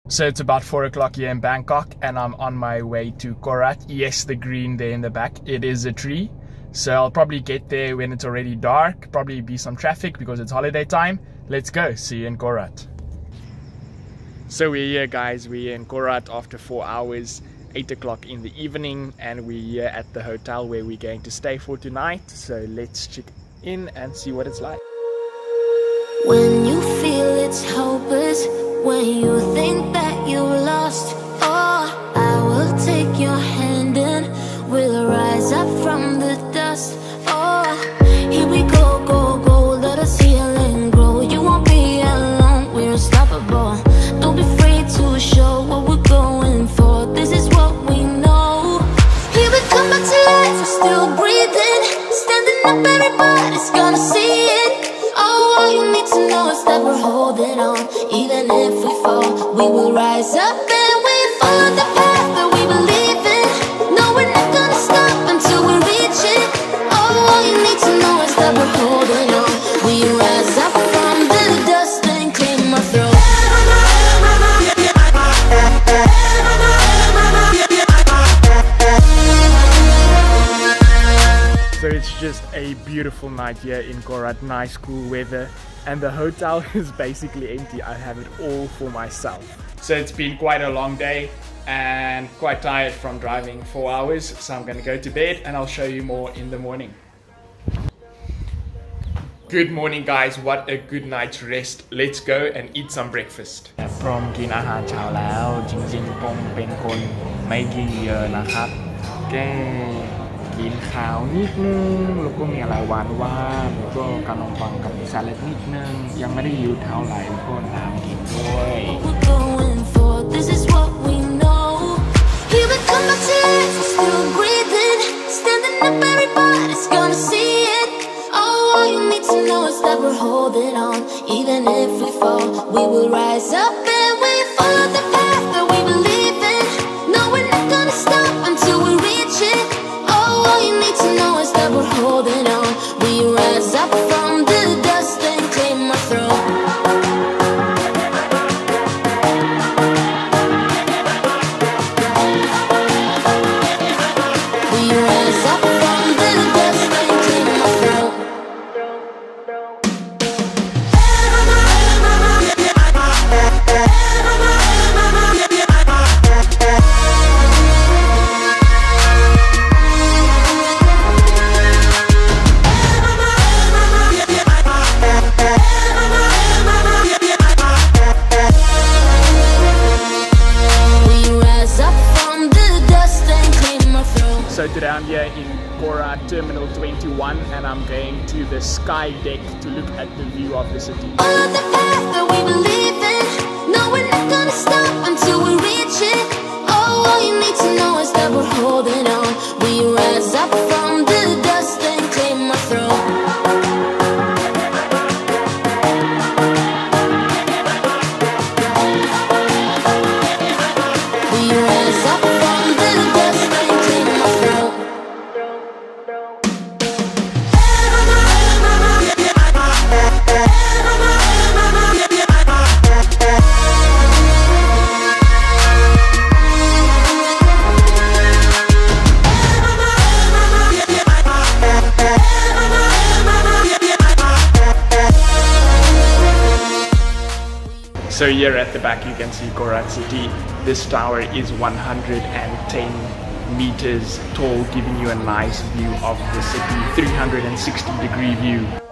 So it's about 4 o'clock here in Bangkok and I'm on my way to Korat. Yes, the green there in the back, it is a tree. So I'll probably get there when it's already dark, probably be some traffic because it's holiday time. Let's go, see you in Korat. So we're here guys, we're in Korat after 4 hours, 8 o'clock in the evening, and we're here at the hotel where we're going to stay for tonight. So let's check in and see what it's like. When you feel it's hopeless, when you think that you lost, oh, I will take your hand and we'll rise up from the dust. Oh, here we go, go, go, let us heal and grow. You won't be alone, we're unstoppable. Don't be afraid to show what we're going for. This is what we know. Here we come back to life, we're still breathing. Standing up, everybody's gonna see it. Oh, all you need to know is that we're holding on. Even if we fall, we will rise up and we follow the path that we believe in. No, we're not gonna stop until we reach it. Oh, all you need to know is that we're holding on. We rise up from the dust and clear my throat. So it's just a beautiful night here in Korat, nice cool weather, and the hotel is basically empty. I have it all for myself. So it's been quite a long day and quite tired from driving 4 hours, so I'm gonna go to bed and I'll show you more in the morning. Good morning guys, what a good night's rest. Let's go and eat some breakfast. พร้อมกินอาหารเช้าแล้วจริงๆผมเป็นคนไม่กินเยอะนะครับแค่กินข้าวนิดนึงแล้วก็มีอะไรหวานแล้วก็ขนมปังกับสลัดนิดนึงยังไม่ได้หิวเท่าไหร่แล้วก็น้ำกินด้วย This is what we know. Here we come back to life, we're still breathing. Standing up, everybody's gonna see it. Oh, all you need to know is that we're holding on. Even if we fall, we will rise up and we follow the path that we believe in. No, we're not gonna stop until we reach it. Oh, all you need to know is that we're holding on. We rise up from the dust and clear my throat. So today I'm here in Korat Terminal 21 and I'm going to the sky deck to look at the view of the city. Follow the path that we believe in. No, we're not gonna stop until we reach it. Oh, all you need to know is that we're holding on. We rise up from the dust and clear my throat. We rise up from the dust and clear my throat. So here at the back you can see Korat City. This tower is 110 meters tall, giving you a nice view of the city, 360-degree view.